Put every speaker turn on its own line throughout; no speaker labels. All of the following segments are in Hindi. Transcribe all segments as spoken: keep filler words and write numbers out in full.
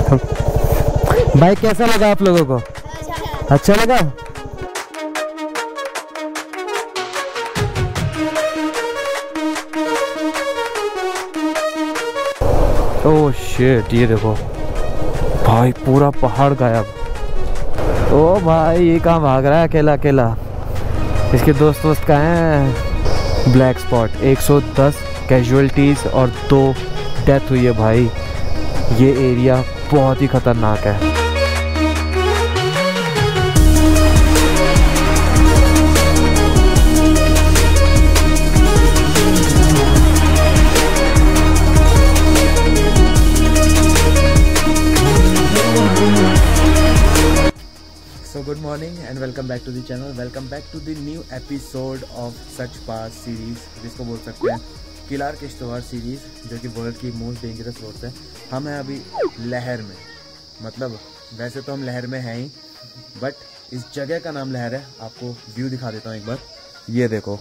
भाई कैसा लगा आप लोगों को? अच्छा लगा? ओह शिट, ये देखो भाई पूरा पहाड़ गायब। ओ भाई ये कहाँ भाग रहा है अकेला अकेला? इसके दोस्त दोस्त कहाँ हैं? ब्लैक स्पॉट, एक सौ दस कैजुअलिटीज और दो डेथ हुई है भाई। ये एरिया बहुत ही खतरनाक है।
So good morning and welcome back to the channel. Welcome back to the new episode of Sach Pass series, जिसको बोल सकते हैं किलार किश्तवाड़ सीरीज, जो कि वर्ल्ड की मोस्ट डेंजरस रोड्स है। हम हैं अभी लहर में, मतलब वैसे तो हम लहर में हैं ही, बट इस जगह का नाम लहर है। आपको व्यू दिखा देता हूँ एक बार। ये देखो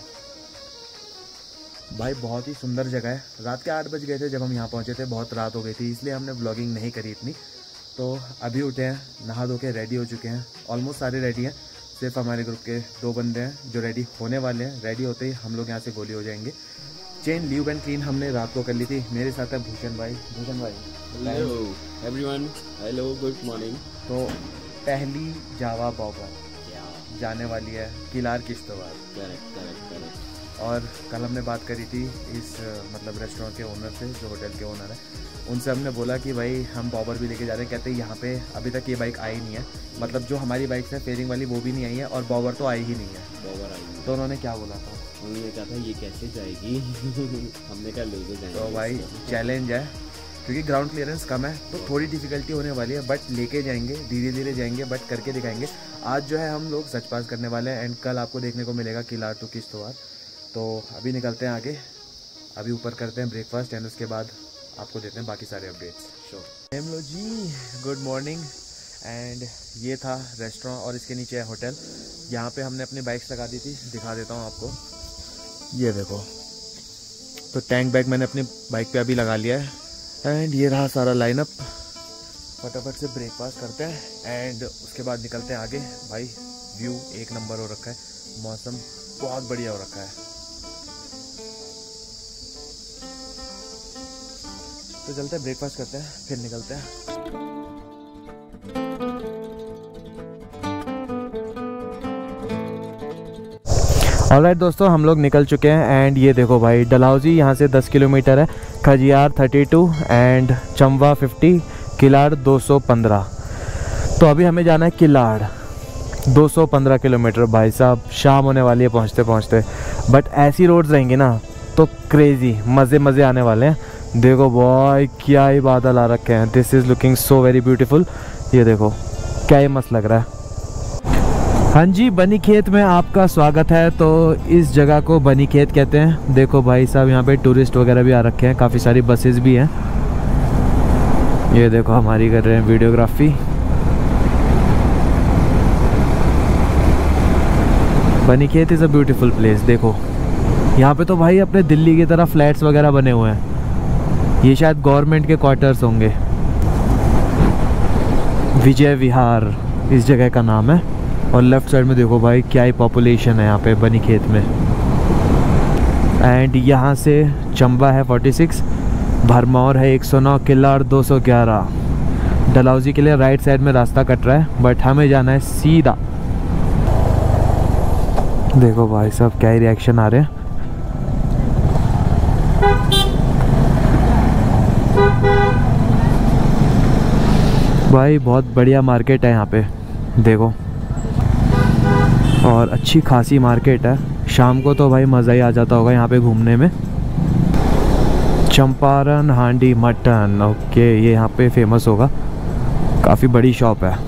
भाई, बहुत ही सुंदर जगह है। रात के आठ बज गए थे जब हम यहाँ पहुँचे थे, बहुत रात हो गई थी, इसलिए हमने व्लॉगिंग नहीं करी इतनी। तो अभी उठे हैं, नहा धो के रेडी हो चुके हैं, ऑलमोस्ट सारे रेडी हैं। सिर्फ हमारे ग्रुप के दो बंदे हैं जो रेडी होने वाले हैं। रेडी होते ही हम लोग यहाँ से गोली हो जाएंगे। चेन ल्यूब एंड क्लीन हमने रात को कर ली थी। मेरे साथ है भूषण भाई। भूषण भाई
hello everyone, hello good morning.
तो पहली जावा बॉबर जाने वाली है Kilar Kishtwar.
Correct correct correct.
और कल हमने बात करी थी इस मतलब रेस्टोरेंट के ओनर से, जो होटल के ओनर है, उनसे हमने बोला कि भाई हम बॉबर भी लेके जा रहे हैं। कहते हैं यहाँ पे अभी तक ये बाइक आई नहीं है, मतलब जो हमारी बाइक है फेयरिंग वाली वो भी नहीं आई है, और बॉबर तो आई ही नहीं है।
बॉबर आई
तो उन्होंने क्या बोला था?
उन्होंने कहा था ये कैसे जाएगी। हमने कहा लेके जाएंगे।
तो भाई चैलेंज है, क्योंकि ग्राउंड क्लियरेंस कम है तो थोड़ी डिफिकल्टी होने वाली है, बट लेके जाएंगे, धीरे धीरे जाएंगे, बट करके दिखाएंगे। आज जो है हम लोग सच पास करने वाले हैं, एंड कल आपको देखने को मिलेगा किलार टू किश्तवाड़। तो अभी निकलते हैं आगे, अभी ऊपर करते हैं ब्रेकफास्ट, एंड उसके बाद आपको देते हैं बाकी सारे updates. Sure. Hello ji, good morning. And ये था रेस्टोरेंट और इसके नीचे है होटल। यहाँ पे हमने अपनी बाइक्स लगा दी थी, दिखा देता हूँ आपको। ये देखो, तो टैंक बैग मैंने अपनी बाइक पे अभी लगा लिया है, एंड ये रहा सारा लाइनअप। फटाफट से ब्रेकफास्ट करते हैं एंड उसके बाद निकलते हैं आगे। भाई व्यू एक नंबर हो रखा है, मौसम बहुत बढ़िया हो रखा है। तो चलते हैं, ब्रेकफास्ट करते हैं, फिर निकलते हैं।
ऑलराइट दोस्तों, हम लोग निकल चुके हैं। एंड ये देखो भाई, डलहौजी यहाँ से दस किलोमीटर है, खजियार बत्तीस एंड चंबा पचास, किलाड़ दो सौ पंद्रह। तो अभी हमें जाना है किलाड़, दो सौ पंद्रह किलोमीटर। भाई साहब शाम होने वाली है पहुँचते पहुँचते, बट ऐसी रोड्स रहेंगी ना तो क्रेज़ी मज़े मज़े आने वाले हैं। देखो भाई क्या ही बादल आ रखे हैं, this is looking so very beautiful. ये देखो क्या ही मस्त लग रहा है। हाँ जी, बनी खेत में आपका स्वागत है। तो इस जगह को बनी खेत कहते हैं। देखो भाई साहब, यहाँ पे टूरिस्ट वगैरह भी आ रखे हैं, काफ़ी सारी बसेस भी हैं। ये देखो हमारी कर रहे हैं वीडियोग्राफी। बनी खेत इज़ अ ब्यूटीफुल प्लेस। देखो यहाँ पे तो भाई अपने दिल्ली की तरह फ्लैट्स वगैरह बने हुए हैं। ये शायद गवर्नमेंट के क्वार्टर्स होंगे। विजय विहार इस जगह का नाम है। और लेफ्ट साइड में देखो भाई क्या ही पॉपुलेशन है यहाँ पे बनी खेत में। एंड यहाँ से चंबा है छियालीस, भरमौर है एक सौ नौ, किलाड़ दो सौ ग्यारह। डलहौजी के लिए राइट साइड में रास्ता कट रहा है, बट हमें जाना है सीधा। देखो भाई साहब क्या ही रिएक्शन आ रहे हैं। भाई बहुत बढ़िया मार्केट है यहाँ पे, देखो, और अच्छी खासी मार्केट है। शाम को तो भाई मज़ा ही आ जाता होगा यहाँ पे घूमने में। चंपारण हांडी मटन, ओके, ये यहाँ पे फेमस होगा, काफ़ी बड़ी शॉप है।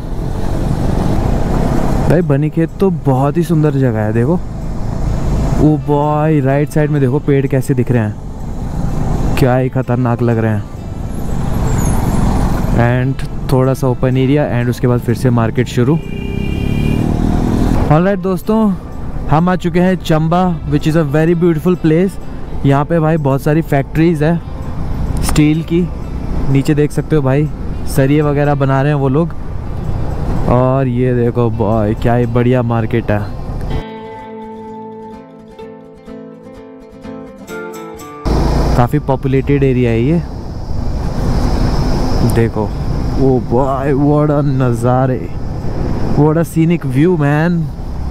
भाई बनी खेत तो बहुत ही सुंदर जगह है। देखो ओ भाई, राइट साइड में देखो पेड़ कैसे दिख रहे हैं, क्या ही खतरनाक लग रहे हैं। एंड थोड़ा सा ओपन एरिया, एंड उसके बाद फिर से मार्केट शुरू। ऑलराइट दोस्तों, हम आ चुके हैं Chamba, which is a very beautiful place. यहाँ पे भाई बहुत सारी फैक्ट्रीज़ है स्टील की, नीचे देख सकते हो भाई सरिये वगैरह बना रहे हैं वो लोग। और ये देखो बॉय क्या ही बढ़िया मार्केट है। काफ़ी पॉपुलेटेड एरिया है ये। देखो ओ बॉय व्हाट अ नज़ारे, what a scenic view man.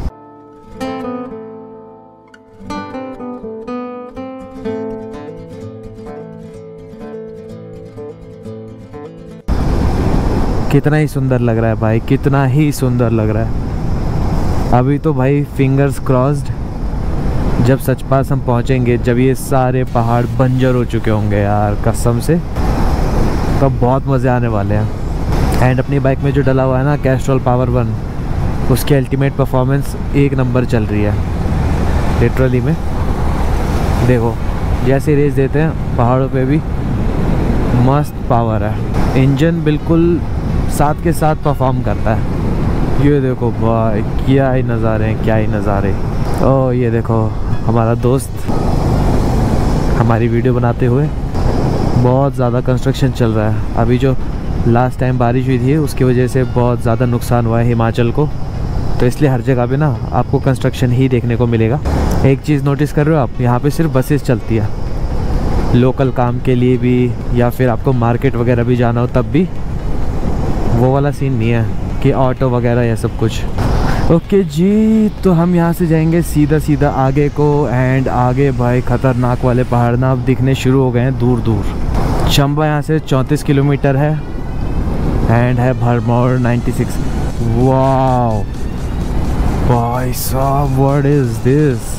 कितना ही सुंदर लग रहा है भाई, कितना ही सुंदर लग रहा है। अभी तो भाई फिंगर्स क्रॉस्ड, जब सचपास हम पहुंचेंगे, जब ये सारे पहाड़ बंजर हो चुके होंगे यार कसम से, तब तो बहुत मज़े आने वाले हैं। एंड अपनी बाइक में जो डला हुआ है ना कैस्ट्रॉल पावर वन, उसकी अल्टीमेट परफॉर्मेंस एक नंबर चल रही है लिटरली में। देखो जैसे रेस देते हैं पहाड़ों पे भी मस्त पावर है, इंजन बिल्कुल साथ के साथ परफॉर्म करता है। ये देखो भाई क्या ही नज़ारे हैं, क्या ही नज़ारे। ओ ये देखो हमारा दोस्त हमारी वीडियो बनाते हुए। बहुत ज़्यादा कंस्ट्रक्शन चल रहा है अभी। जो लास्ट टाइम बारिश हुई थी उसकी वजह से बहुत ज़्यादा नुकसान हुआ है हिमाचल को, तो इसलिए हर जगह पे ना आपको कंस्ट्रक्शन ही देखने को मिलेगा। एक चीज़ नोटिस कर रहे हो आप, यहाँ पे सिर्फ बसेस चलती है, लोकल काम के लिए भी या फिर आपको मार्केट वगैरह भी जाना हो तब भी। वो वाला सीन नहीं है कि ऑटो वगैरह या सब कुछ। ओके जी, तो हम यहाँ से जाएंगे सीधा सीधा आगे को। एंड आगे भाई खतरनाक वाले पहाड़ ना अब दिखने शुरू हो गए हैं दूर दूर। चंबा यहाँ से चौंतीस किलोमीटर है एंड है भरमौर छियानवे। वाओ भाई साहब व्हाट इज दिस,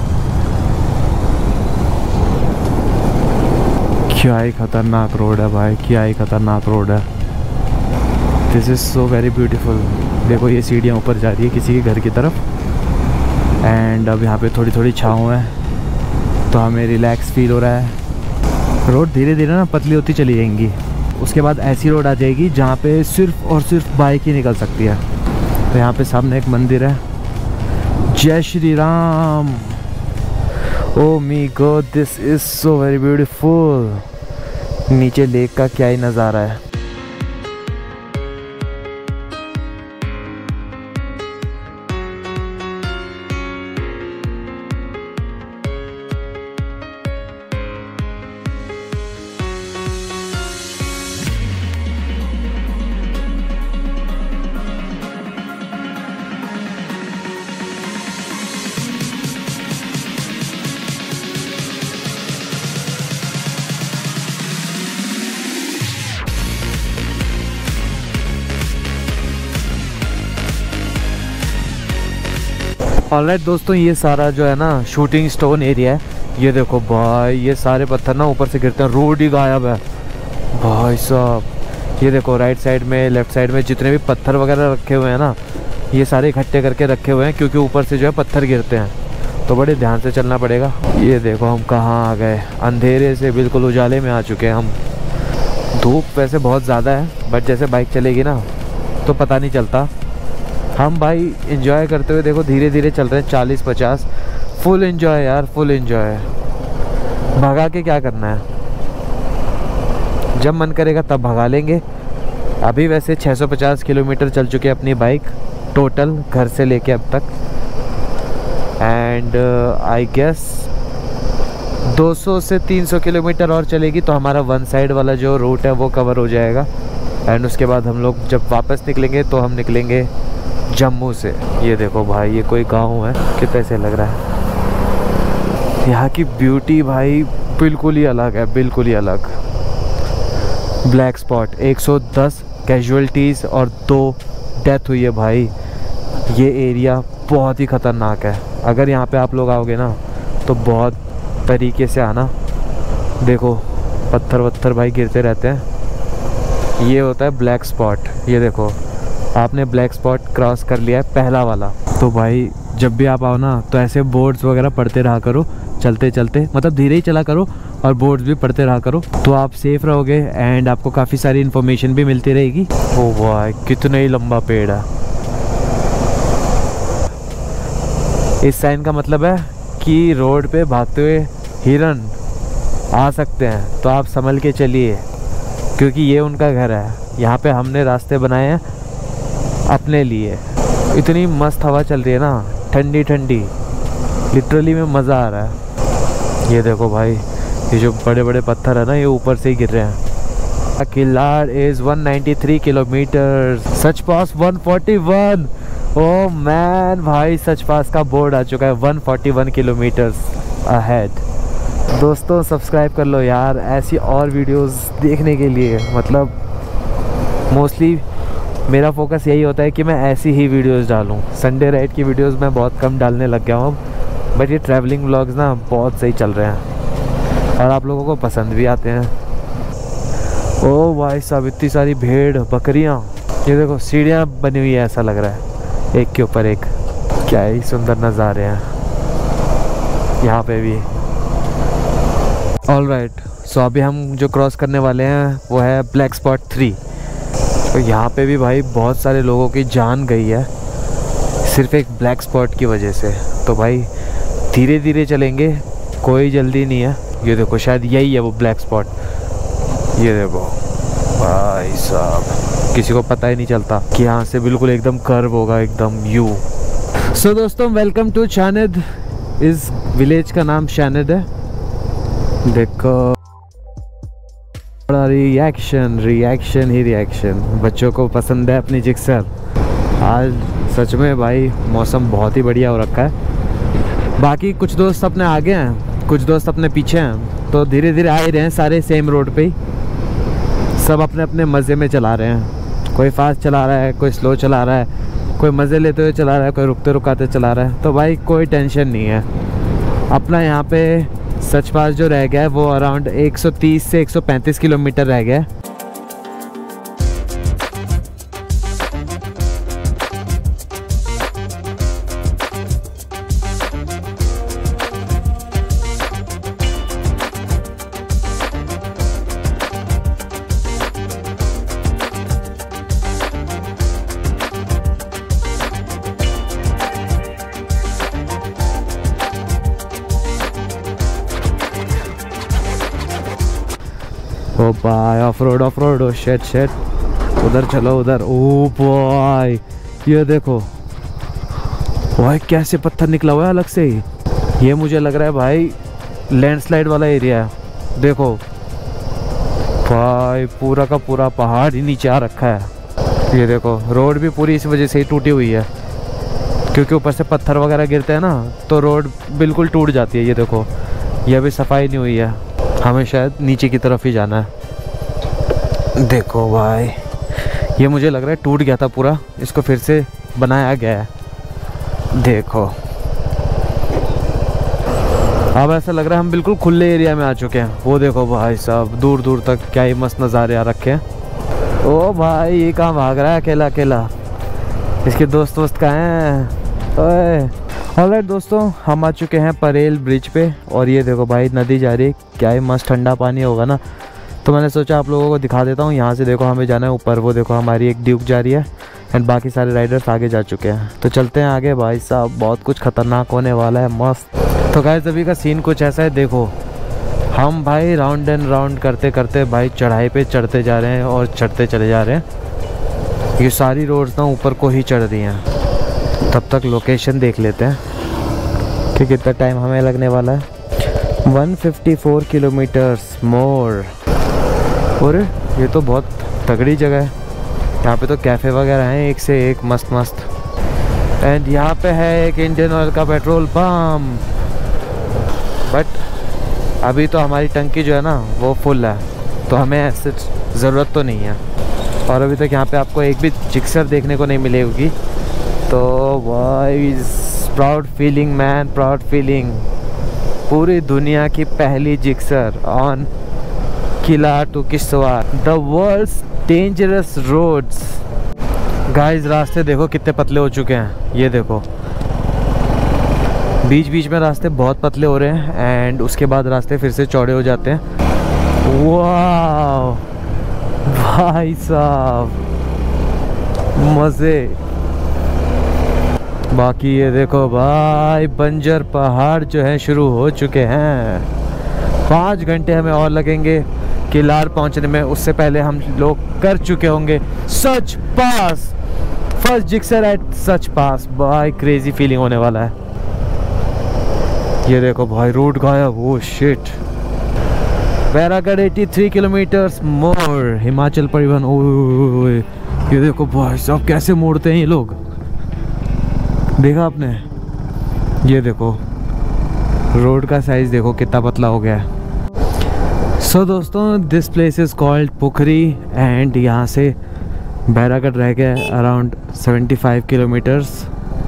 क्या ही खतरनाक रोड है भाई, क्या ही खतरनाक रोड है। This is so very beautiful. देखो ये सीढ़ियाँ ऊपर जा रही है किसी के घर की तरफ। एंड अब यहाँ पे थोड़ी थोड़ी छाँव है तो हमें रिलैक्स फील हो रहा है। रोड धीरे धीरे ना पतली होती चली जाएंगी, उसके बाद ऐसी रोड आ जाएगी जहाँ पे सिर्फ और सिर्फ बाइक ही निकल सकती है। तो यहाँ पे सामने एक मंदिर है, जय Shri Ram. Oh my god this is so very beautiful. नीचे लेक का क्या ही नज़ारा है। ऑलराइट दोस्तों, ये सारा जो है ना शूटिंग स्टोन एरिया है। ये देखो भाई ये सारे पत्थर ना ऊपर से गिरते हैं, रोड ही गायब है भाई साहब। ये देखो राइट साइड में लेफ्ट साइड में जितने भी पत्थर वगैरह रखे हुए हैं ना, ये सारे इकट्ठे करके रखे हुए हैं क्योंकि ऊपर से जो है पत्थर गिरते हैं, तो बड़े ध्यान से चलना पड़ेगा। ये देखो हम कहाँ आ गए, अंधेरे से बिल्कुल उजाले में आ चुके हैं हम। धूप वैसे बहुत ज़्यादा है बट जैसे बाइक चलेगी ना तो पता नहीं चलता। हम भाई एंजॉय करते हुए देखो धीरे धीरे चल रहे हैं, चालीस पचास, फुल एंजॉय यार, फुल एंजॉय। भगा के क्या करना है, जब मन करेगा तब भगा लेंगे। अभी वैसे छह सौ पचास किलोमीटर चल चुके हैं अपनी बाइक टोटल घर से लेके अब तक। एंड आई गेस दो सौ से तीन सौ किलोमीटर और चलेगी तो हमारा वन साइड वाला जो रूट है वो कवर हो जाएगा। एंड उसके बाद हम लोग जब वापस निकलेंगे तो हम निकलेंगे जम्मू से। ये देखो भाई ये कोई गांव है, कितना ऐसे लग रहा है। यहाँ की ब्यूटी भाई बिल्कुल ही अलग है, बिल्कुल ही अलग। ब्लैक स्पॉट एक सौ दस कैजुअल्टीज़ और दो डेथ हुई है भाई। ये एरिया बहुत ही ख़तरनाक है, अगर यहाँ पे आप लोग आओगे ना तो बहुत तरीके से आना। देखो पत्थर वत्थर भाई गिरते रहते हैं। ये होता है ब्लैक स्पॉट। ये देखो आपने ब्लैक स्पॉट क्रॉस कर लिया है पहला वाला। तो भाई जब भी आप आओ ना तो ऐसे बोर्ड्स वगैरह पढ़ते रहा करो चलते चलते, मतलब धीरे ही चला करो और बोर्ड्स भी पढ़ते रहा करो, तो आप सेफ रहोगे एंड आपको काफ़ी सारी इन्फॉर्मेशन भी मिलती रहेगी। ओ भाई कितना ही लंबा पेड़ है। इस साइन का मतलब है कि रोड पे भागते हुए हिरन आ सकते हैं, तो आप संभल के चलिए क्योंकि ये उनका घर है। यहाँ पे हमने रास्ते बनाए हैं अपने लिए। इतनी मस्त हवा चल रही है ना, ठंडी ठंडी, लिटरली में मज़ा आ रहा है। ये देखो भाई, ये जो बड़े बड़े पत्थर है ना, ये ऊपर से ही गिर रहे हैं। Kilar is one ninety three kilometre, Sach Pass one forty one. Oh man भाई, सच पास का बोर्ड आ चुका है one forty one kilometre ahead. दोस्तों सब्सक्राइब कर लो यार, ऐसी और वीडियोस देखने के लिए। मतलब मोस्टली मेरा फोकस यही होता है कि मैं ऐसी ही वीडियोस डालूं। संडे राइड की वीडियोस मैं बहुत कम डालने लग गया हूँ, बट ये ट्रैवलिंग व्लॉग्स ना बहुत सही चल रहे हैं और आप लोगों को पसंद भी आते हैं। ओ भाई साहब, इतनी सारी भेड़ बकरियाँ, ये देखो सीढ़ियाँ बनी हुई है, ऐसा लग रहा है एक के ऊपर एक। क्या ही सुंदर नज़ारे हैं यहाँ पे भी। ऑल राइट, सो अभी हम जो क्रॉस करने वाले हैं वो है ब्लैक स्पॉट थ्री। तो यहाँ पे भी भाई बहुत सारे लोगों की जान गई है सिर्फ एक ब्लैक स्पॉट की वजह से। तो भाई धीरे धीरे चलेंगे, कोई जल्दी नहीं है। ये देखो शायद यही है वो ब्लैक स्पॉट। ये देखो भाई साहब, किसी को पता ही नहीं चलता कि यहाँ से बिल्कुल एकदम कर्व होगा, एकदम यू। सो दोस्तों वेलकम टू शानिद। इस विलेज का नाम शानिद है। देखो रिएक्शन रिएक्शन ही रिएक्शन, बच्चों को पसंद है अपनी जिक्सर। आज सच में भाई मौसम बहुत ही बढ़िया हो रखा है। बाकी कुछ दोस्त अपने आगे हैं, कुछ दोस्त अपने पीछे हैं, तो धीरे धीरे आ ही रहे हैं सारे सेम रोड पे ही। सब अपने अपने मज़े में चला रहे हैं, कोई फास्ट चला रहा है, कोई स्लो चला रहा है, कोई मज़े लेते हुए चला रहा है, कोई रुकते रुकाते चला रहा है। तो भाई कोई टेंशन नहीं है। अपना यहाँ पे सच पास जो रह गया है वो अराउंड एक सौ तीस से एक सौ पैंतीस किलोमीटर रह गया है। ओ भाई off road off road, oh shit shit, उधर चलो उधर। ओ भाई ये देखो भाई, कैसे पत्थर निकला हुआ है अलग से ही। ये मुझे लग रहा है भाई लैंडस्लाइड वाला एरिया है। देखो भाई पूरा का पूरा पहाड़ ही नीचे आ रखा है। ये देखो रोड भी पूरी इस वजह से ही टूटी हुई है, क्योंकि ऊपर से पत्थर वगैरह गिरते हैं ना, तो रोड बिल्कुल टूट जाती है। ये देखो ये अभी सफाई नहीं हुई है, हमें शायद नीचे की तरफ ही जाना है। देखो भाई ये मुझे लग रहा है टूट गया था पूरा, इसको फिर से बनाया गया है। देखो अब ऐसा लग रहा है हम बिल्कुल खुले एरिया में आ चुके हैं। वो देखो भाई साहब, दूर दूर तक क्या ही मस्त नज़ारे आ रखे हैं। ओ भाई ये कहाँ भाग रहा है अकेला अकेला, इसके दोस्त दोस्त कहाँ हैं? ओए ऑलराइट दोस्तों, हम आ चुके हैं परेल ब्रिज पे और ये देखो भाई नदी जा रही है, क्या ही मस्त ठंडा पानी होगा ना। तो मैंने सोचा आप लोगों को दिखा देता हूँ। यहाँ से देखो हमें जाना है ऊपर, वो देखो हमारी एक ड्यूक जा रही है एंड बाकी सारे राइडर्स आगे जा चुके हैं। तो चलते हैं आगे भाई साहब, बहुत कुछ खतरनाक होने वाला है, मस्त। तो गाइस अभी का सीन कुछ ऐसा है, देखो हम भाई राउंड एंड राउंड करते करते भाई चढ़ाई पे चढ़ते जा रहे हैं और चढ़ते चले जा रहे हैं। ये सारी रोड्स ना ऊपर को ही चढ़ रही हैं। तब तक लोकेशन देख लेते हैं कि कितना टाइम हमें लगने वाला है। One fifty four kilometres more. और ये तो बहुत तगड़ी जगह है, यहाँ पे तो कैफ़े वगैरह हैं एक से एक मस्त मस्त। एंड यहाँ पे है एक इंडियन ऑयल का पेट्रोल पंप, बट अभी तो हमारी टंकी जो है ना वो फुल है, तो हमें ऐसे ज़रूरत तो नहीं है। और अभी तक यहाँ पे आपको एक भी जिक्सर देखने को नहीं मिलेगी। तो भाई proud feeling man, proud feeling. पूरी दुनिया की पहली Gixxer on Kilar to Kishtwar, the world's dangerous roads. Guys रास्ते देखो कितने पतले हो चुके हैं, ये देखो बीच बीच में रास्ते बहुत पतले हो रहे हैं एंड उसके बाद रास्ते फिर से चौड़े हो जाते हैं। वाह भाई साहब मज़े। बाकी ये देखो भाई बंजर पहाड़ जो है शुरू हो चुके हैं। पाँच घंटे हमें और लगेंगे किलार पहुंचने में उससे पहले हम लोग कर चुके होंगे Sach Pass. First Gixxer at Sach Pass. भाई क्रेजी फीलिंग होने वाला है। ये देखो भाई रोड गायब। वो शिट। बैरागढ़ तिरासी किलोमीटर्स मोर हिमाचल परिवहन। ओ ये देखो भाई साहब कैसे मोड़ते हैं ये लोग, देखा आपने? ये देखो रोड का साइज देखो कितना पतला हो गया है। सो so, दोस्तों this place is called Pukhri and यहाँ से बैरागढ़ रह गया अराउंड पचहत्तर किलोमीटर्स।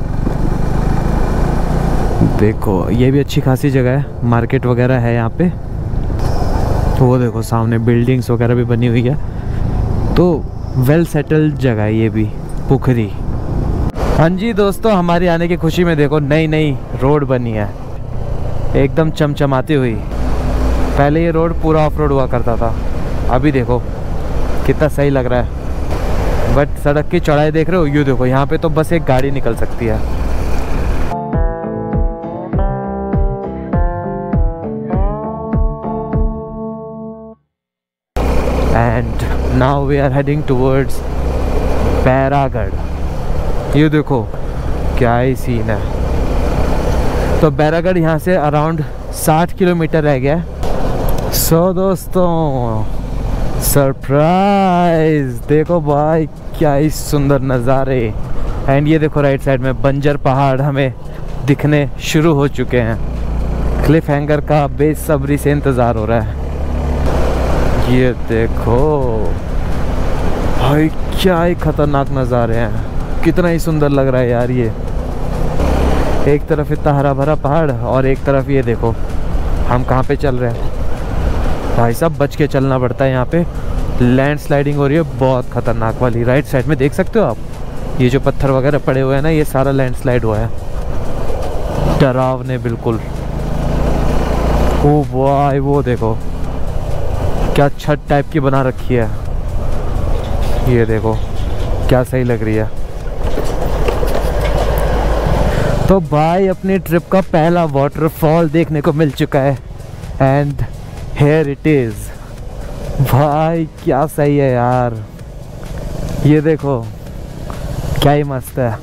देखो ये भी अच्छी खासी जगह है, मार्केट वगैरह है यहाँ पे। तो वो देखो सामने बिल्डिंग्स वगैरह भी बनी हुई है, तो वेल सेटल्ड जगह है ये भी पुखरी। हाँ जी दोस्तों, हमारी आने की खुशी में देखो नई नई रोड बनी है एकदम चमचमाती हुई। पहले ये रोड पूरा ऑफ रोड हुआ करता था, अभी देखो कितना सही लग रहा है। बट सड़क की चौड़ाई देख रहे हो, यूँ देखो यहाँ पे तो बस एक गाड़ी निकल सकती है। And now we are heading towards Bairagarh. ये देखो क्या ही सीन है। तो बैरागढ़ यहाँ से अराउंड साठ किलोमीटर रह गया। सो so, दोस्तों सरप्राइज देखो भाई क्या ही सुंदर नज़ारे। एंड ये देखो राइट साइड में बंजर पहाड़ हमें दिखने शुरू हो चुके हैं। क्लिफ हैंगर का बेसब्री से इंतज़ार हो रहा है। ये देखो भाई क्या ही खतरनाक नज़ारे हैं, कितना ही सुंदर लग रहा है यार। ये एक तरफ इतना हरा भरा पहाड़ और एक तरफ ये देखो हम कहाँ पे चल रहे हैं। भाई साहब बच के चलना पड़ता है, यहाँ पे लैंड स्लाइडिंग हो रही है बहुत खतरनाक वाली। राइट साइड में देख सकते हो आप, ये जो पत्थर वगैरह पड़े हुए हैं ना, ये सारा लैंड स्लाइड हुआ है डरावने बिल्कुल। ओ वाह वो देखो क्या छत टाइप की बना रखी है, ये देखो क्या सही लग रही है। तो भाई अपनी ट्रिप का पहला वाटरफॉल देखने को मिल चुका है एंड हेयर इट इज। भाई क्या सही है यार, ये देखो क्या ही मस्त है।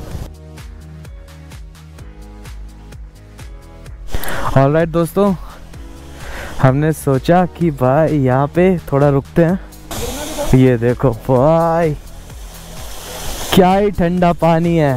ऑलराइट दोस्तों, हमने सोचा कि भाई यहाँ पे थोड़ा रुकते हैं। ये देखो भाई क्या ही ठंडा पानी है।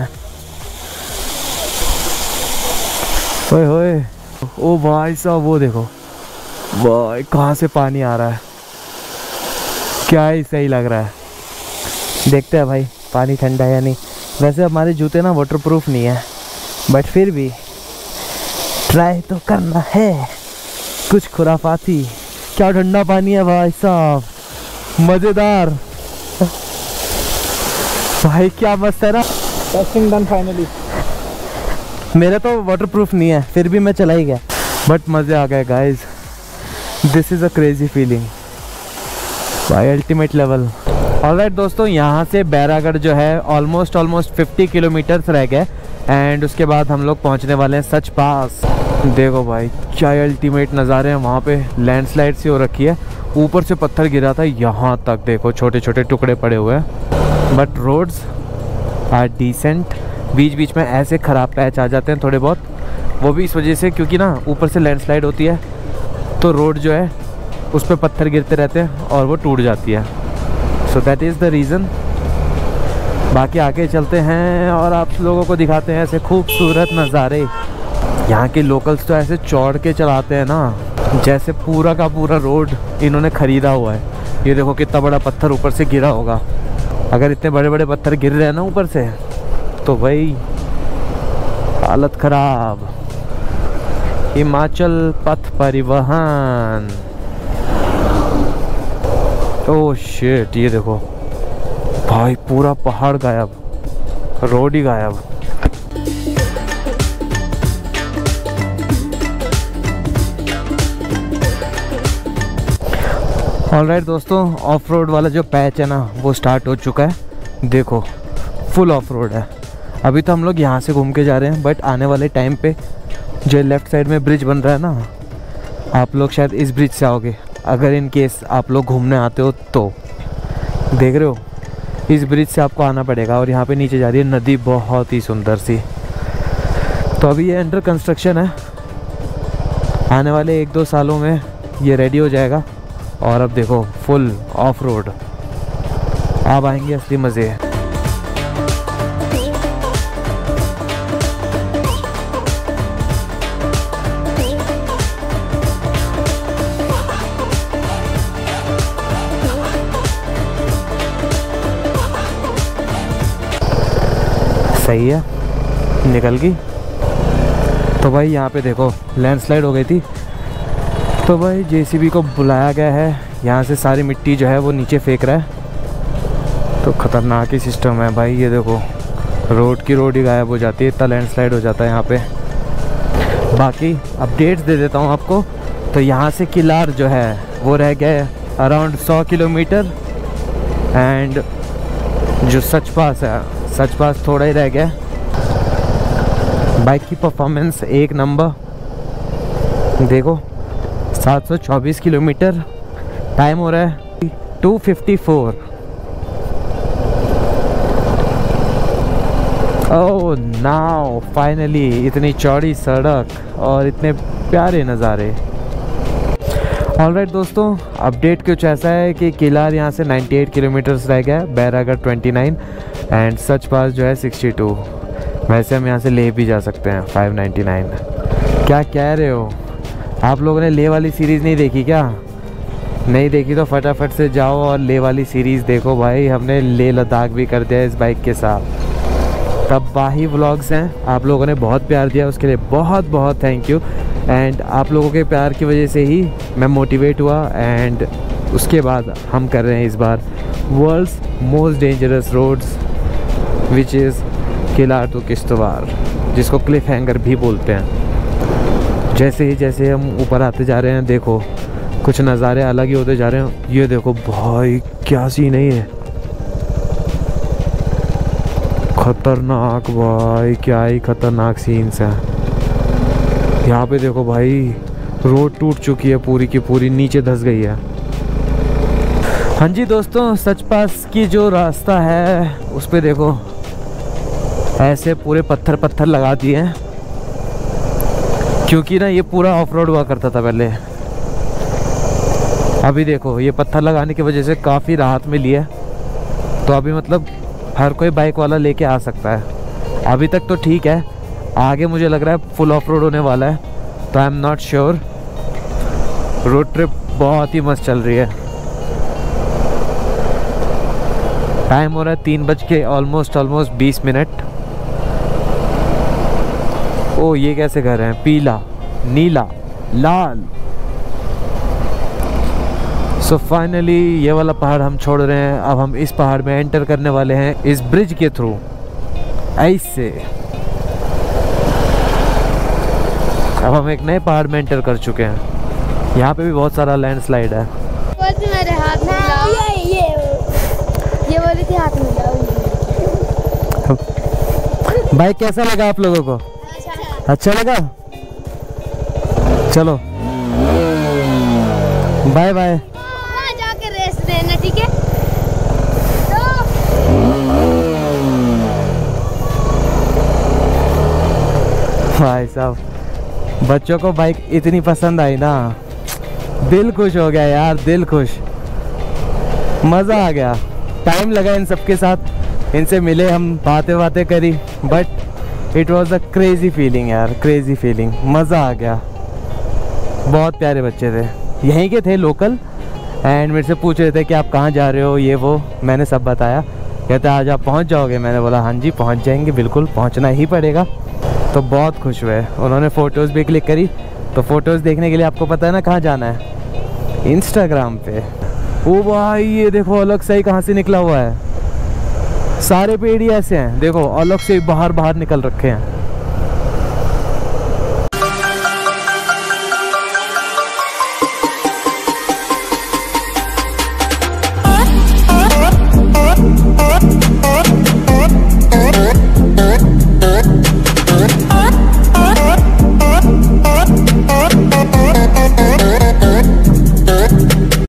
ओए होए ओ भाई साहब वो देखो भाई कहाँ से पानी आ रहा है, क्या ही सही लग रहा है। देखते हैं भाई पानी ठंडा है या नहीं। वैसे हमारे जूते ना वाटरप्रूफ नहीं है, बट फिर भी ट्राई तो करना है। कुछ खुराफाती, क्या ठंडा पानी है भाई साहब, मज़ेदार। भाई क्या मस्त है ना।
Testing done finally.
मेरा तो वाटरप्रूफ नहीं है, फिर भी मैं चला ही गया, बट मज़े आ गए guys. This is a crazy feeling भाई, अल्टीमेट लेवल। ऑलराइट दोस्तों, यहाँ से बैरागढ़ जो है ऑलमोस्ट ऑलमोस्ट पचास किलोमीटर्स रह गए एंड उसके बाद हम लोग पहुँचने वाले हैं सच पास। देखो भाई क्या अल्टीमेट नज़ारे हैं। वहाँ पे लैंडस्लाइड सी हो रखी है, ऊपर से पत्थर गिरा था यहाँ तक देखो छोटे छोटे टुकड़े पड़े हुए हैं। But roads are decent. बीच बीच में ऐसे ख़राब पैच आ जाते हैं थोड़े बहुत, वो भी इस वजह से क्योंकि ना ऊपर से लैंडस्लाइड होती है तो रोड जो है उस पर पत्थर गिरते रहते हैं और वो टूट जाती है। So that is the reason. बाकी आगे चलते हैं और आप लोगों को दिखाते हैं ऐसे खूबसूरत नज़ारे। यहाँ के लोकल्स तो ऐसे चौड़ के चलाते हैं ना, जैसे पूरा का पूरा रोड इन्होंने ख़रीदा हुआ है। ये देखो कितना बड़ा पत्थर ऊपर से गिरा होगा। अगर इतने बड़े बड़े पत्थर गिर रहे हैं ना ऊपर से तो भाई हालत ख़राब। हिमाचल पथ परिवहन। ओह शिट, ये देखो भाई पूरा पहाड़ गायब, रोड ही गायब। ऑलराइट दोस्तों, ऑफ रोड वाला जो पैच है ना वो स्टार्ट हो चुका है। देखो फुल ऑफ रोड है। अभी तो हम लोग यहाँ से घूम के जा रहे हैं, बट आने वाले टाइम पे जो लेफ़्ट साइड में ब्रिज बन रहा है ना, आप लोग शायद इस ब्रिज से आओगे अगर इन केस आप लोग घूमने आते हो तो। देख रहे हो इस ब्रिज से आपको आना पड़ेगा और यहाँ पे नीचे जा रही है नदी, बहुत ही सुंदर सी। तो अभी ये अंडर कंस्ट्रक्शन है, आने वाले एक दो सालों में ये रेडी हो जाएगा। और अब देखो फुल ऑफ रोड, अब आएंगे असली मज़े। सही है, निकल गई। तो भाई यहाँ पे देखो लैंडस्लाइड हो गई थी, तो भाई जेसीबी को बुलाया गया है, यहाँ से सारी मिट्टी जो है वो नीचे फेंक रहा है। तो ख़तरनाक ही सिस्टम है भाई, ये देखो रोड की रोड ही गायब हो जाती है, इतना लैंडस्लाइड हो जाता है यहाँ पे। बाकी अपडेट्स दे देता हूँ आपको। तो यहाँ से किलार जो है वो रह गया है अराउंड सौ किलोमीटर, एंड जो सच पास है, सच पास थोड़ा ही रह गया। बाइक की परफॉर्मेंस एक नंबर, देखो सात सौ चौबीस किलोमीटर, टाइम हो रहा है two fifty four. Oh now finally इतनी चौड़ी सड़क और इतने प्यारे नज़ारे। ऑलराइट दोस्तों, अपडेट कुछ ऐसा है कि किलार यहाँ से अट्ठानवे किलोमीटर्स रह गया है, बैरागढ़ उनतीस एंड सच पास जो है बासठ। वैसे हम यहाँ से ले भी जा सकते हैं पाँच सौ निन्यानवे। क्या कह रहे हो? आप लोगों ने ले वाली सीरीज़ नहीं देखी क्या? नहीं देखी तो फटाफट से जाओ और ले वाली सीरीज़ देखो भाई। हमने ले लद्दाख भी कर दिया इस बाइक के साथ। तबाही व्लॉग्स हैं, आप लोगों ने बहुत प्यार दिया, उसके लिए बहुत बहुत थैंक यू। एंड आप लोगों के प्यार की वजह से ही मैं मोटिवेट हुआ, एंड उसके बाद हम कर रहे हैं इस बार world's most dangerous roads which is Kilar to Kishtwar, जिसको क्लिफ हैंगर भी बोलते हैं। जैसे ही जैसे हम ऊपर आते जा रहे हैं, देखो कुछ नज़ारे अलग ही होते जा रहे हैं। ये देखो भाई क्या सीन है, ये खतरनाक भाई, क्या ही खतरनाक सीन्स हैं। यहाँ पे देखो भाई रोड टूट चुकी है पूरी की पूरी, नीचे धंस गई है। हाँ जी दोस्तों, सच पास की जो रास्ता है उस पे देखो ऐसे पूरे पत्थर पत्थर लगा दिए हैं, क्योंकि ना ये पूरा ऑफ रोड हुआ करता था पहले। अभी देखो ये पत्थर लगाने की वजह से काफ़ी राहत मिली है। तो अभी मतलब हर कोई बाइक वाला लेके आ सकता है। अभी तक तो ठीक है, आगे मुझे लग रहा है फुल ऑफ रोड होने वाला है, तो I am not sure. Road trip बहुत ही मस्त चल रही है। टाइम हो रहा है तीन बज के ऑलमोस्ट ऑलमोस्ट बीस मिनट। ओ ये कैसे घर हैं? पीला, नीला, लाल। सो फाइनली ये वाला पहाड़ हम छोड़ रहे हैं। अब हम इस पहाड़ में एंटर करने वाले हैं इस ब्रिज के थ्रू, ऐसे। अब हम एक नए पहाड़ में एंटर कर चुके हैं। यहाँ पे भी बहुत सारा लैंडस्लाइड है।
मेरे हाथ में लाओ, ये ये ये बोली थी हाथ में लाओ।
बाइक कैसा लगा आप लोगों को? अच्छा लगा? चलो बाय बाय।
वहाँ जाके रेस देना, ठीक है?
भाई साहब, बच्चों को बाइक इतनी पसंद आई ना, दिल खुश हो गया यार, दिल खुश, मज़ा आ गया। टाइम लगा इन सबके साथ, इनसे मिले हम, बातें बातें करी, but it was a crazy feeling यार, क्रेज़ी फीलिंग, मज़ा आ गया। बहुत प्यारे बच्चे थे, यहीं के थे लोकल, एंड मेरे से पूछ रहे थे कि आप कहाँ जा रहे हो, ये वो। मैंने सब बताया। कहते आज आप पहुँच जाओगे? मैंने बोला हाँ जी पहुँच जाएंगे, बिल्कुल पहुँचना ही पड़ेगा। तो बहुत खुश हुए। उन्होंने फ़ोटोज़ भी क्लिक करी। तो फ़ोटोज़ देखने के लिए आपको पता है ना कहाँ जाना है, इंस्टाग्राम पे। ओ भाई ये देखो अलग से ही कहाँ से निकला हुआ है, सारे पेड़ ही ऐसे हैं, देखो अलग से बाहर बाहर निकल रखे हैं।